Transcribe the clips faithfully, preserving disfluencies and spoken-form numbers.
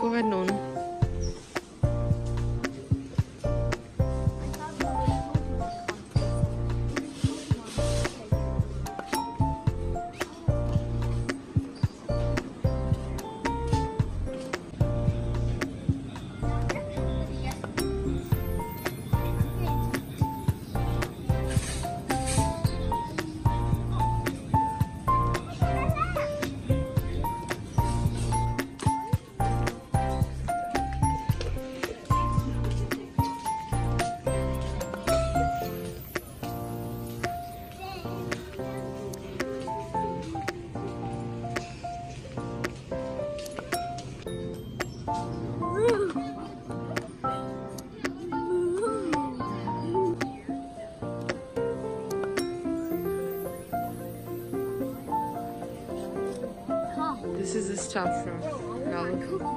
Go ahead, Nolan. This is the stuff from Malibu.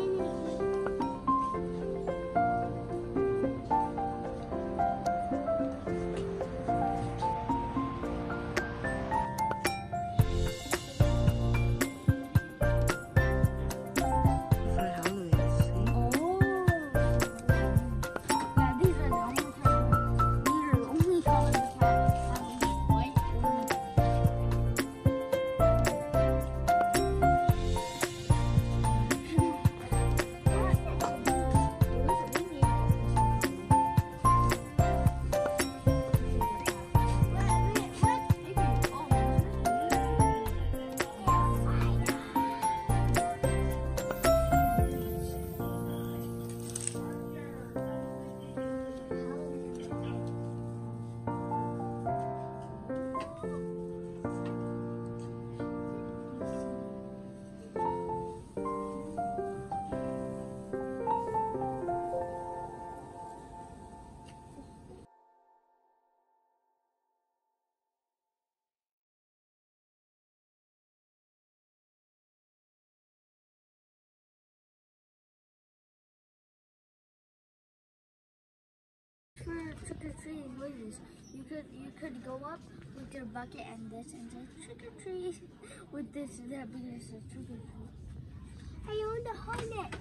For trick or treating ladies, you could you could go up with your bucket and this and say trick or treat with this and that because it's a trick or treat. I own the hornet.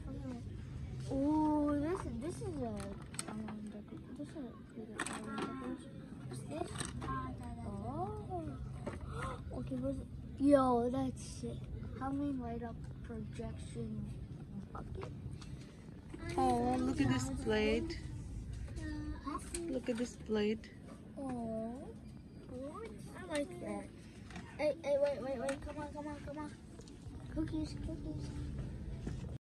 Oh, this this is a um, this is a what's this? Oh, okay. What's it? Yo, that's sick. How many light up projection bucket? Oh, look at this blade. Look at this blade. Oh, I like that. Hey, hey, wait, wait, wait, come on, come on, come on. Cookies, cookies.